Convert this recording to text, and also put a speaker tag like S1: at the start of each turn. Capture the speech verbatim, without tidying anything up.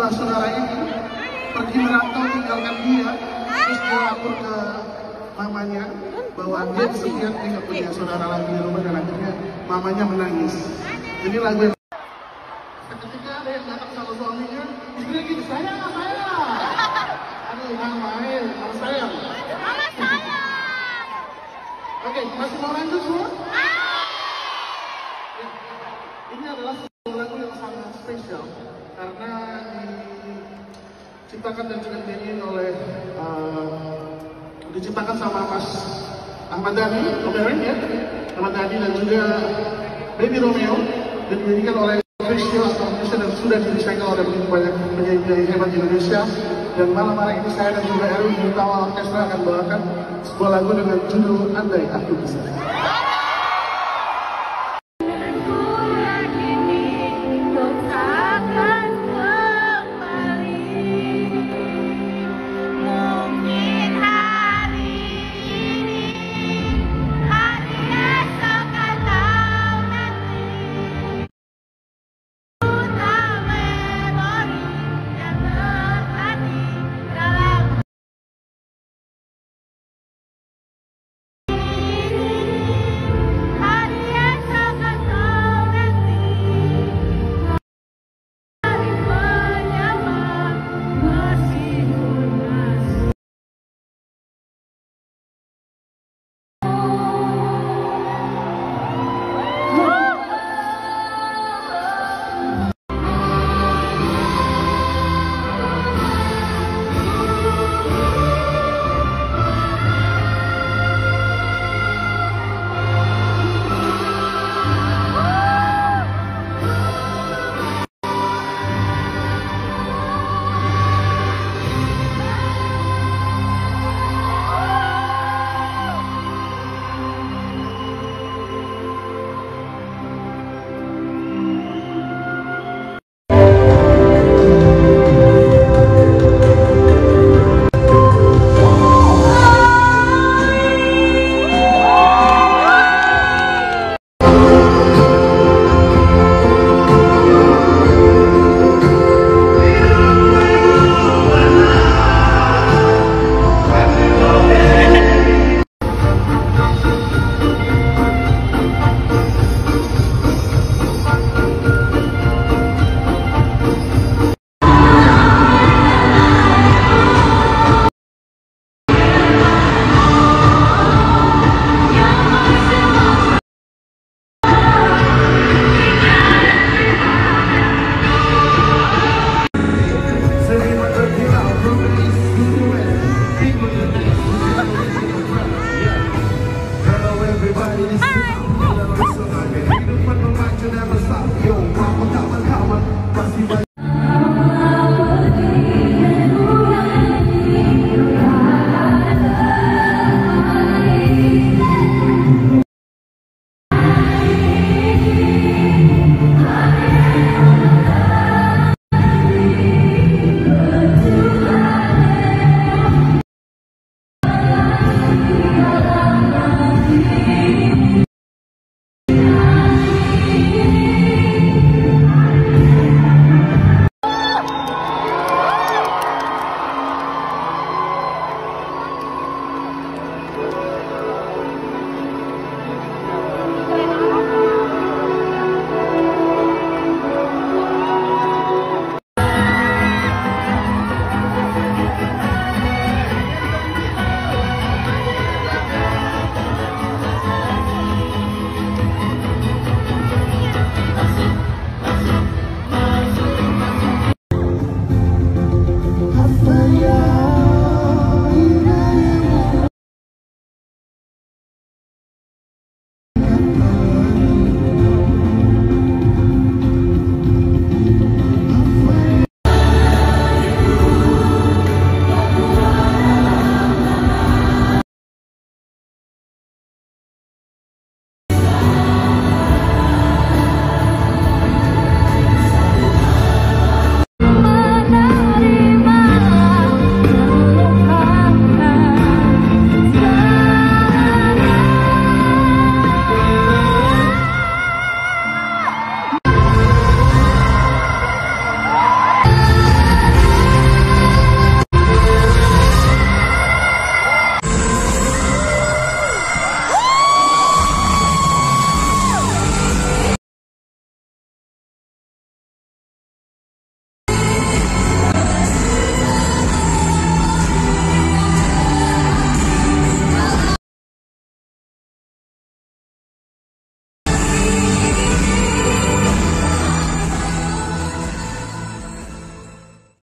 S1: kedua saudara ini pergi merantau tinggalkan dia, terus dia lapor ke mamanya bahwa dia sekian dia nggak punya saudara lagi di rumah, dan akhirnya mamanya menangis. Ini lagu yang ketika ada yang datang sama suaminya, istrinya gini, sayang, sayang. Aduh, nggak main, sama sayang.
S2: Mama sayang.
S1: Oke, masih mau lanjut semua? Ya, ini adalah sebuah lagu yang sangat spesial karena diciptakan dan juga dinyanyiin oleh uh, diciptakan sama Mas Ahmad Dhani, Romeo ya, Ahmad Dhani dan juga Baby Romeo, dan dinyanyikan oleh Official atau Indonesia, dan sudah direcycle oleh begitu banyak penyanyi hebat di Indonesia. Dan malam hari ini saya dan juga Erwin Gutawa Orkestra akan bawakan sebuah lagu dengan judul Andai Aku Bisa.